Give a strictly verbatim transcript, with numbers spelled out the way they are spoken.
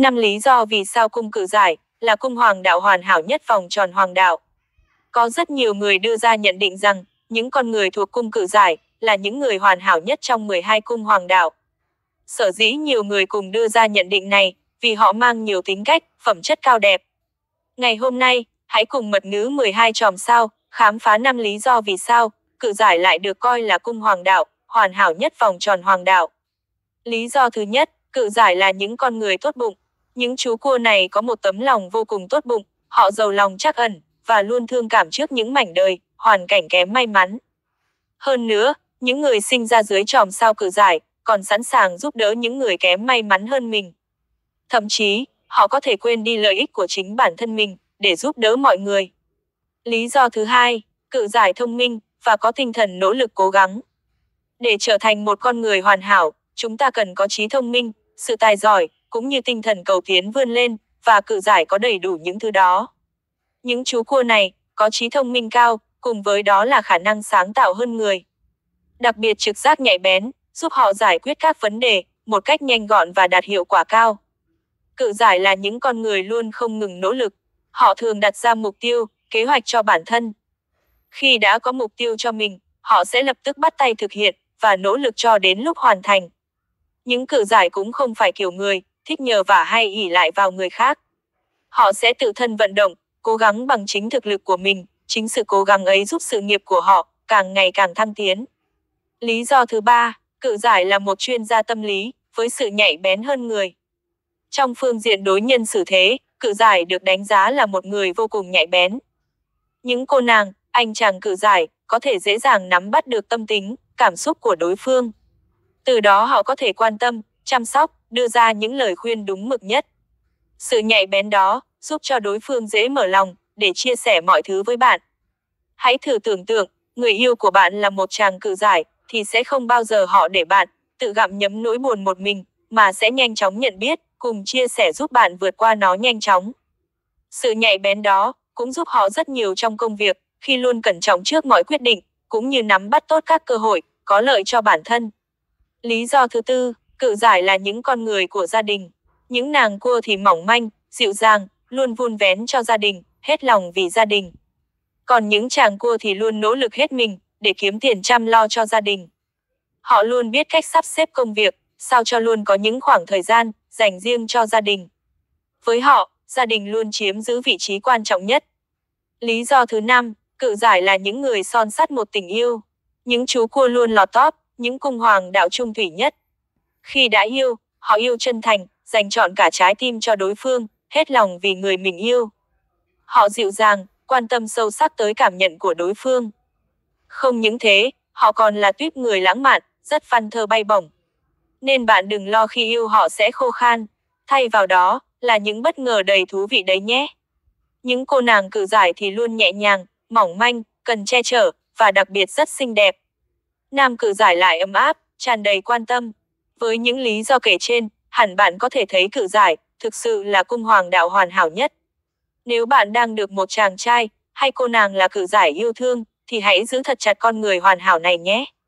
Năm lý do vì sao cung cự giải là cung hoàng đạo hoàn hảo nhất vòng tròn hoàng đạo. Có rất nhiều người đưa ra nhận định rằng, những con người thuộc cung cự giải là những người hoàn hảo nhất trong mười hai cung hoàng đạo. Sở dĩ nhiều người cùng đưa ra nhận định này, vì họ mang nhiều tính cách, phẩm chất cao đẹp. Ngày hôm nay, hãy cùng mật ngữ mười hai chòm sao, khám phá năm lý do vì sao, cự giải lại được coi là cung hoàng đạo, hoàn hảo nhất vòng tròn hoàng đạo. Lý do thứ nhất, cự giải là những con người tốt bụng. Những chú cua này có một tấm lòng vô cùng tốt bụng, họ giàu lòng trắc ẩn, và luôn thương cảm trước những mảnh đời, hoàn cảnh kém may mắn. Hơn nữa, những người sinh ra dưới chòm sao cự giải, còn sẵn sàng giúp đỡ những người kém may mắn hơn mình. Thậm chí, họ có thể quên đi lợi ích của chính bản thân mình, để giúp đỡ mọi người. Lý do thứ hai, cự giải thông minh, và có tinh thần nỗ lực cố gắng. Để trở thành một con người hoàn hảo, chúng ta cần có trí thông minh, sự tài giỏi, cũng như tinh thần cầu tiến vươn lên, và cự giải có đầy đủ những thứ đó. Những chú cua này, có trí thông minh cao, cùng với đó là khả năng sáng tạo hơn người. Đặc biệt trực giác nhạy bén, giúp họ giải quyết các vấn đề, một cách nhanh gọn và đạt hiệu quả cao. Cự giải là những con người luôn không ngừng nỗ lực. Họ thường đặt ra mục tiêu, kế hoạch cho bản thân. Khi đã có mục tiêu cho mình, họ sẽ lập tức bắt tay thực hiện, và nỗ lực cho đến lúc hoàn thành. Những cự giải cũng không phải kiểu người, thích nhờ vả hay ỷ lại vào người khác. Họ sẽ tự thân vận động, cố gắng bằng chính thực lực của mình, chính sự cố gắng ấy giúp sự nghiệp của họ càng ngày càng thăng tiến. Lý do thứ ba, cự giải là một chuyên gia tâm lý, với sự nhạy bén hơn người. Trong phương diện đối nhân xử thế, cự giải được đánh giá là một người vô cùng nhạy bén. Những cô nàng, anh chàng cự giải, có thể dễ dàng nắm bắt được tâm tính, cảm xúc của đối phương. Từ đó họ có thể quan tâm, chăm sóc, đưa ra những lời khuyên đúng mực nhất. Sự nhạy bén đó, giúp cho đối phương dễ mở lòng, để chia sẻ mọi thứ với bạn. Hãy thử tưởng tượng, người yêu của bạn là một chàng cự giải, thì sẽ không bao giờ họ để bạn tự gặm nhấm nỗi buồn một mình, mà sẽ nhanh chóng nhận biết, cùng chia sẻ giúp bạn vượt qua nó nhanh chóng. Sự nhạy bén đó, cũng giúp họ rất nhiều trong công việc, khi luôn cẩn trọng trước mọi quyết định, cũng như nắm bắt tốt các cơ hội, có lợi cho bản thân. Lý do thứ tư, cự giải là những con người của gia đình. Những nàng cua thì mỏng manh, dịu dàng, luôn vun vén cho gia đình, hết lòng vì gia đình. Còn những chàng cua thì luôn nỗ lực hết mình, để kiếm tiền chăm lo cho gia đình. Họ luôn biết cách sắp xếp công việc, sao cho luôn có những khoảng thời gian dành riêng cho gia đình. Với họ, gia đình luôn chiếm giữ vị trí quan trọng nhất. Lý do thứ năm, cự giải là những người son sắt một tình yêu. Những chú cua luôn lọt top, những cung hoàng đạo trung thủy nhất. Khi đã yêu, họ yêu chân thành, dành trọn cả trái tim cho đối phương, hết lòng vì người mình yêu. Họ dịu dàng, quan tâm sâu sắc tới cảm nhận của đối phương. Không những thế, họ còn là tuýp người lãng mạn, rất văn thơ bay bổng. Nên bạn đừng lo khi yêu họ sẽ khô khan, thay vào đó là những bất ngờ đầy thú vị đấy nhé. Những cô nàng cự giải thì luôn nhẹ nhàng, mỏng manh, cần che chở, và đặc biệt rất xinh đẹp. Nam cự giải lại ấm áp, tràn đầy quan tâm. Với những lý do kể trên, hẳn bạn có thể thấy cự giải thực sự là cung hoàng đạo hoàn hảo nhất. Nếu bạn đang được một chàng trai hay cô nàng là cự giải yêu thương, thì hãy giữ thật chặt con người hoàn hảo này nhé.